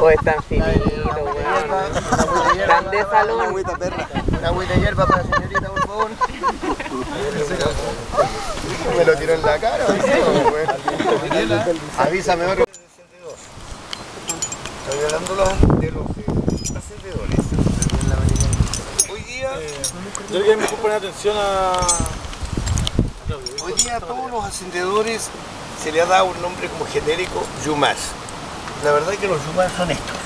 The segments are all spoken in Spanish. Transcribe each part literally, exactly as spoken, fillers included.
tampoco es tan finito, weón. Tan de salón. Una agüita perra. Una agüita de hierba para la señorita, por favor. Me lo tiró en la cara, weón. Avísame ahora. Estoy hablando de los ascendedores. Hoy día... Yo quería mejor poner atención a... Hoy día a todos los ascendedores se le ha dado un nombre como genérico Yumas. La verdad es que los Yumas son estos.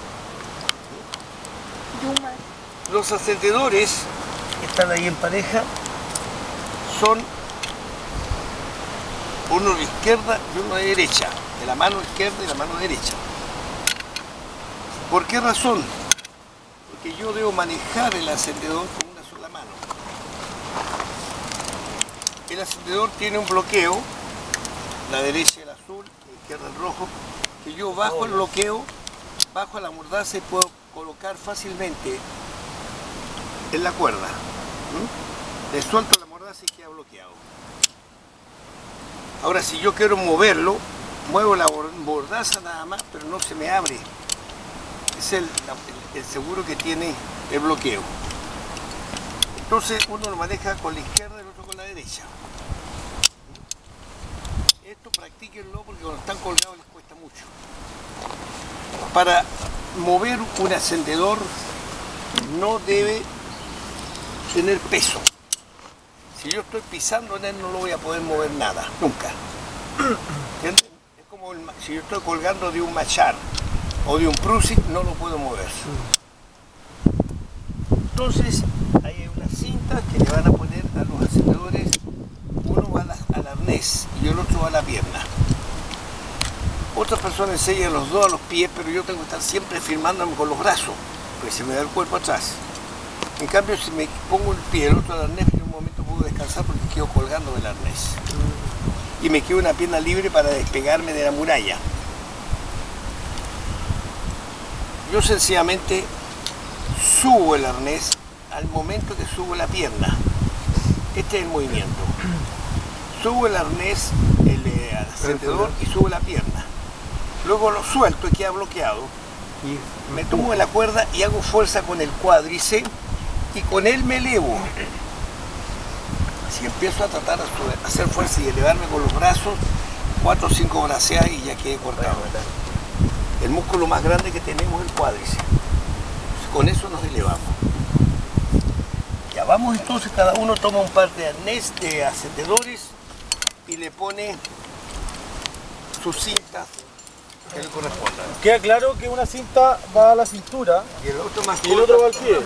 Yumas. Los ascendedores que están ahí en pareja son uno de izquierda y uno de derecha, de la mano izquierda y la mano derecha. ¿Por qué razón? Porque yo debo manejar el ascendedor con una sola mano. El ascendedor tiene un bloqueo, la derecha el azul, la izquierda el rojo, que yo bajo el bloqueo, bajo la mordaza y puedo colocar fácilmente en la cuerda. ¿Mm? Le suelto la mordaza y queda bloqueado. Ahora, si yo quiero moverlo, muevo la mordaza nada más, pero no se me abre. Es el, el seguro que tiene el bloqueo. Entonces uno lo maneja con la izquierda y el otro con la derecha. Esto practíquenlo porque cuando están colgados les cuesta mucho. Para mover un ascendedor no debe tener peso. Si yo estoy pisando en él no lo voy a poder mover nada, nunca. ¿Entienden? Es como el, si yo estoy colgando de un machar o de un prusic, no lo puedo mover. Entonces, hay unas cintas que le van a poner a los ascendedores, uno va al arnés y el otro va a la pierna. Otras personas enseñan los dos a los pies, pero yo tengo que estar siempre firmándome con los brazos, porque se me da el cuerpo atrás. En cambio, si me pongo el pie, el otro al arnés, en un momento puedo descansar porque quedo colgando del arnés. Y me quedo una pierna libre para despegarme de la muralla. Yo sencillamente subo el arnés al momento que subo la pierna. Este es el movimiento. Subo el arnés, el eh, ascendedor y subo la pierna. Luego lo suelto y queda bloqueado. Me tomo de la cuerda y hago fuerza con el cuádriceps y con él me elevo. Si empiezo a tratar de hacer fuerza y elevarme con los brazos, cuatro o cinco braceadas y ya quedé cortado. El músculo más grande que tenemos es el cuádriceps. Con eso nos elevamos. Ya vamos entonces, cada uno toma un par de arnés de ascendedores y le pone sus cintas que le correspondan. Queda claro que una cinta va a la cintura y el otro, más y el otro va al pie.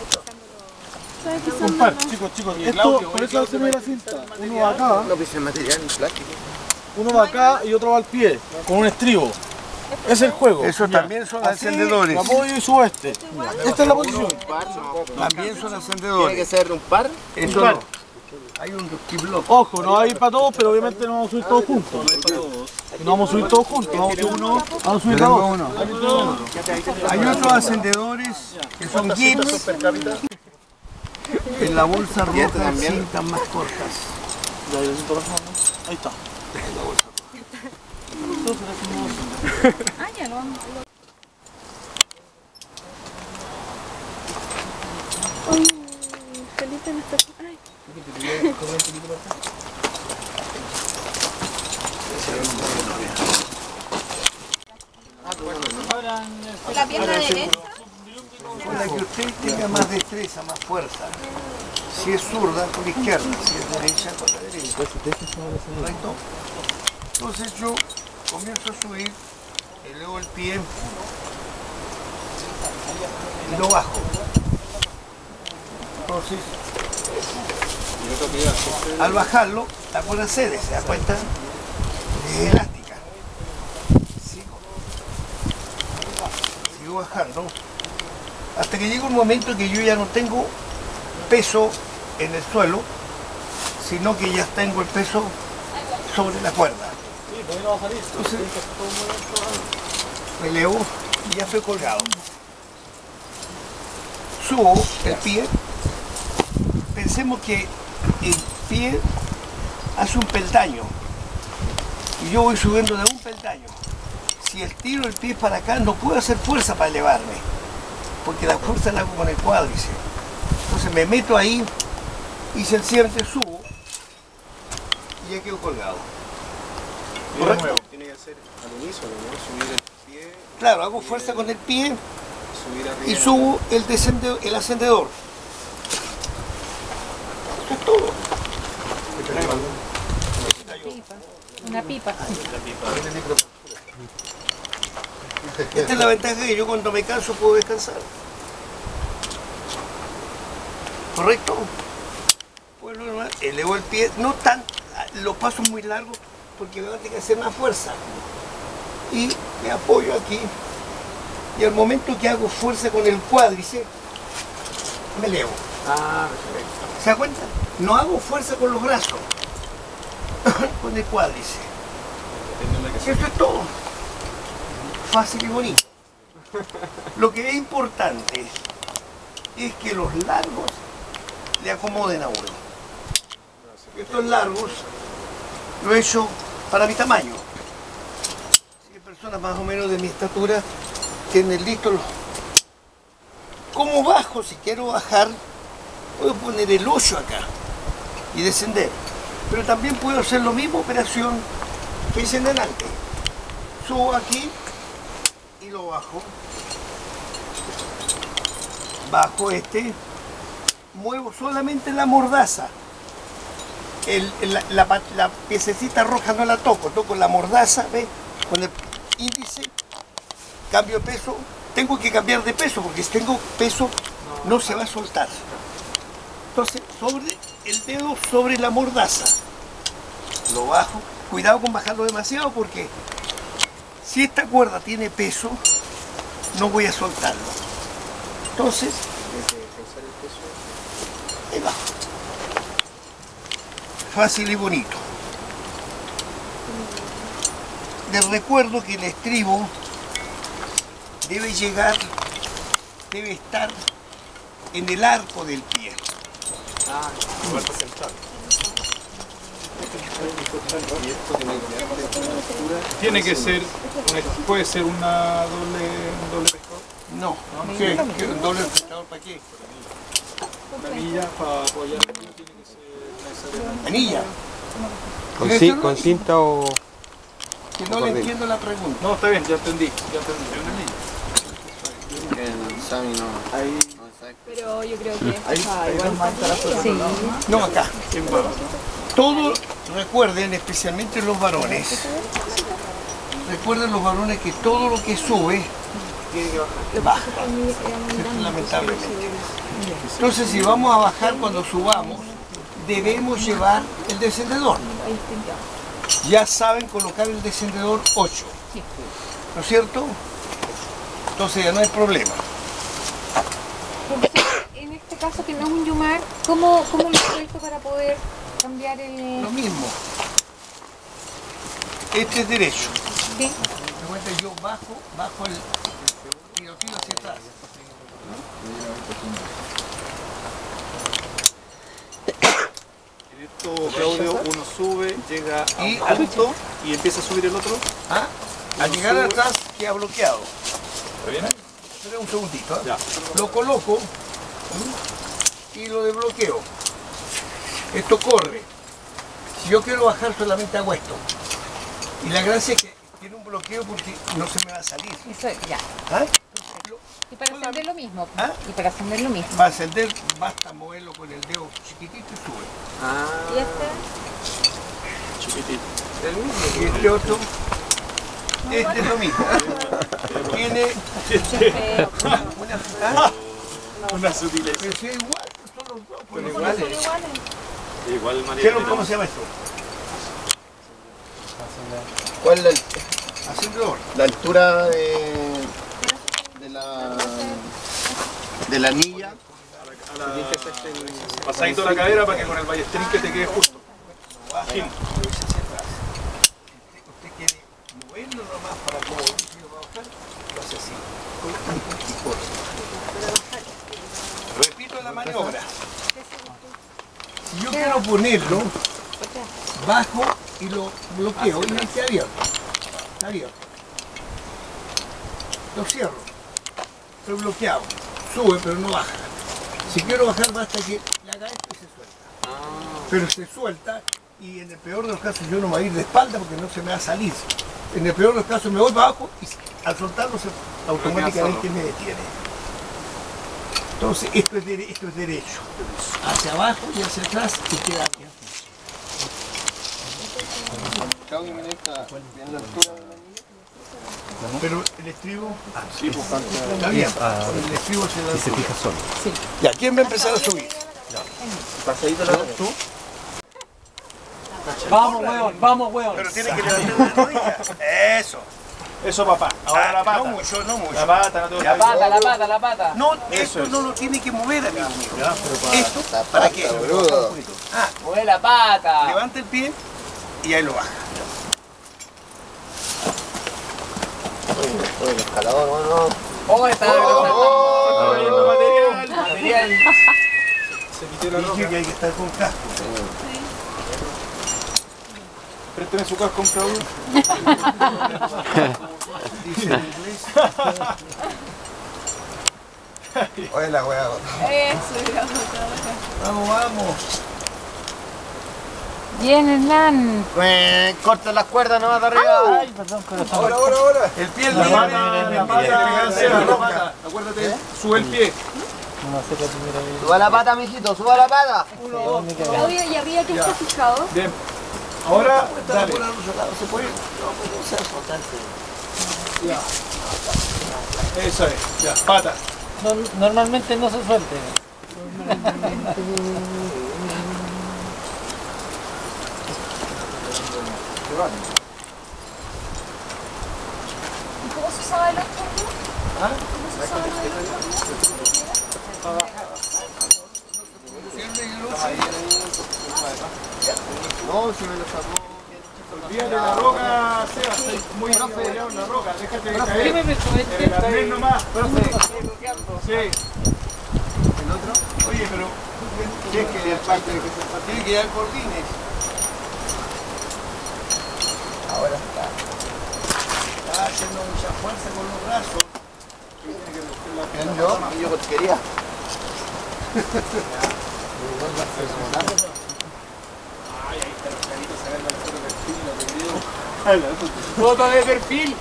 Un par, chicos, chicos. Esto, por eso se ve la cinta. Uno va acá. No pisa el material en plástico. Uno va acá y otro va al pie, con un estribo. Es el juego. Eso ya. también son Así, ascendedores. Me apoyo y subo este. Esta es la posición. También son ascendedores. ¿Tiene que ser un par? Eso Un par. no. Hay un kiblock. Ojo, no hay para todos, pero obviamente no vamos a subir todos juntos. No vamos a subir todos juntos, vamos a subir uno, vamos a subir dos. Uno. Hay otros ascendedores que son gips. En la bolsa roja también cintas más cortas. Ahí está. Ah, ya lo vamos. Ay, Felipe no está. Ay. La pierna derecha. Con la que usted tenga más destreza, más fuerza. Si es zurda, con la izquierda. Si es derecha, con la derecha. ¿Correcto? Entonces yo comienzo a subir, elevo el pie y lo bajo. Entonces, al bajarlo, la cuerda cede, ¿se da cuenta? Es elástica. Sigo. Sigo bajando. Hasta que llega un momento que yo ya no tengo peso en el suelo, sino que ya tengo el peso sobre la cuerda. Entonces, me elevo y ya estoy colgado. Subo el pie. Pensemos que el pie hace un peldaño y yo voy subiendo de un peldaño. si estiro el pie para acá, no puedo hacer fuerza para elevarme, porque la fuerza la hago con el cuádriceps. Entonces me meto ahí y sencillamente subo y ya quedo colgado. Y de nuevo, tiene que ser al unísono, ¿no? Subir el pie. Claro, hago fuerza con el pie Subir arriba. y subo el, descende- el ascendedor. Eso es todo. Una pipa. Esta es la ventaja, que yo cuando me canso puedo descansar. ¿Correcto? Pues lo demás, elevo el pie, no tan, los pasos muy largos, porque me va a tener que hacer más fuerza. Y me apoyo aquí. Y al momento que hago fuerza con el cuádriceps, me elevo. Ah, perfecto. ¿Se da cuenta? No hago fuerza con los brazos, con el cuádriceps. Eso es todo. Fácil y bonito. Lo que es importante es que los largos le acomoden a uno. Estos largos lo he hecho para mi tamaño. Si hay personas más o menos de mi estatura tienen listo los... ¿Cómo bajo? Si quiero bajar, puedo poner el ocho acá y descender. Pero también puedo hacer lo mismo operación que hice en delante. Subo aquí y lo bajo. Bajo este. Muevo solamente la mordaza. El, el- la, la, la piececita roja no la toco, toco la mordaza, ¿ves? Con el índice, cambio de peso. Tengo que cambiar de peso porque si tengo peso no se va a soltar. Entonces, sobre el dedo sobre la mordaza, lo bajo. Cuidado con bajarlo demasiado porque si esta cuerda tiene peso, no voy a soltarlo. Entonces, ahí bajo. Fácil y bonito. Les recuerdo que el estribo debe llegar, debe estar en el arco del pie. Ah, Puerta central. Tiene que ser, una- puede ser una doble, un doble pescador, No, ¿qué? ¿Qué? ¿Un doble espectador para qué? una anilla para apoyar el pie, tiene que ser necesariamente. Anilla. ¿Con, Eso ci- no con es- cinta o...? Que no le entiendo la pregunta. No, está bien, ya entendí, ya entendí, es una anilla. que el Sammy no. Ahí, no sabe. Pero yo creo que ahí, ahí igual. sí. No, acá. En barra. Todo, recuerden, especialmente los varones, recuerden los varones que todo lo que sube, baja, lamentablemente. Entonces, si vamos a bajar cuando subamos, debemos llevar el descendedor. Ya saben colocar el descendedor ocho, ¿no es cierto? Entonces ya no hay problema. Profesor, en este caso que no es un yumar, ¿cómo, cómo lo suelto para poder cambiar el...? Lo mismo. Este es derecho. ¿Sí? Me cuenta, yo bajo, bajo el tiro, tiro hacia atrás. En esto, Claudio, uno sube, llega a Y un punto y empieza a subir el otro. ¿Ah? Al Uno llegar sube. atrás queda bloqueado. ¿Está bien? Espera un segundito. ¿eh? Ya. Lo coloco ¿sí? y lo desbloqueo. Esto corre. Si yo quiero bajar solamente hago esto. Y la gracia es que tiene un bloqueo porque no se me va a salir. Eso, ya. ¿Ah? Y para ascender lo mismo. ¿Ah? Y para ascender lo mismo. Va a ascender, basta moverlo con el dedo chiquitito y sube. Ah, Y este, Chiquitito. el mismo. Y este otro, este es lo mismo. Tiene eh, una... ¿ah? Una sutileza. Pero si es igual, son los dos. pues, Son igual. iguales. Igual ¿Qué es lo- María. ¿Cómo se llama esto? ¿Cuál es la, Ascendedor. la altura de, de la de la anilla? A la, pasadito la cadera para que con el ballestrín que te quede justo. Baja, Sí. lo echa hacia atrás. Usted, usted quiere moverlo nomás para como lo va a bajar, lo hace así. Y corta. Repito la maniobra. Si yo quiero ponerlo, bajo y lo bloqueo y me queda abierto. Está abierto. lo cierro, estoy bloqueado, sube pero no baja. Si quiero bajar basta que le haga esto y se suelta. Pero se suelta y en el peor de los casos yo no me voy a ir de espalda porque no se me va a salir. En el peor de los casos me voy para abajo y al soltarlo se, automáticamente me detiene. Entonces esto es, dere esto es derecho. Hacia abajo y hacia atrás y queda aquí. Pero el estribo, ah, sí, está bien, el estribo se da. Y se fija solo. Sí. Ya, ¿quién va a empezar a subir? Pasadito la tú. Vamos, weón, vamos, weón. Pero tiene que levantar la rodilla. Eso. Eso, papá. Ahora Ah, la pata. No mucho, no mucho. La pata, no te La pata, la pata, la pata. No, Eso esto es. no lo tiene que mover, amigo mío. ¿Esto? La ¿Para pata, qué? boludo. Ah, Mueve la pata. levanta el pie y ahí lo baja. Uy, el escalador, bueno. Oh, está Está trayendo material. material. Se quitó la Dije roca. que hay que estar con casco. Préstame su casco, Claudio. Dice en inglés. Oye la weá. Vamos, vamos. Bien, Hernán. Eh, corta las cuerdas nomás de arriba. Ay, perdón, corazón. Ahora, ahora, ahora. El pie La libre. pata, la pata, Seba, la pata. Acuérdate, sube el pie. Suba la pata, mijito, suba la pata. Claudio, ¿y arriba quién está fijado? Bien. Ahora, dale. Se puede. Eso es. Ya, pata. Normalmente no se suelte. ¿Y cómo se usaba el otro? ¿Ah? ¿Cómo se usaba el No, si me lo sacó. Olvídate de la roca, Seba. Estoy muy apoyado en la roca. Déjate de caer. ¿Qué me prestó este? El arnés nomás. Sí. ¿El otro? Oye, pero. ¿Qué es que el parte de que se tiene que dar cordines? Ahora está. Está haciendo mucha fuerza con los brazos. ¿Quién yo? Yo porquería. Ay, ahí está los caritos sacando la foto de perfil, lo que digo. Foto de perfil.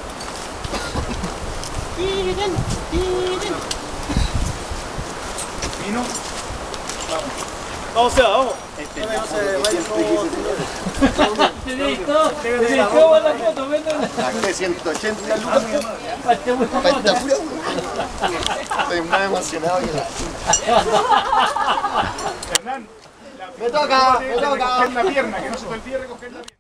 Vino. Vamos. Vamos, Seba, vamos. Tenéis todo, tenéis todo la foto, venden. Saqué ciento ochenta lucas. Parte muy Está pura. Estoy más emocionado que la. Hernán. Me toca, me Recoger toca. la pierna, que no se te olvide recoger la pierna.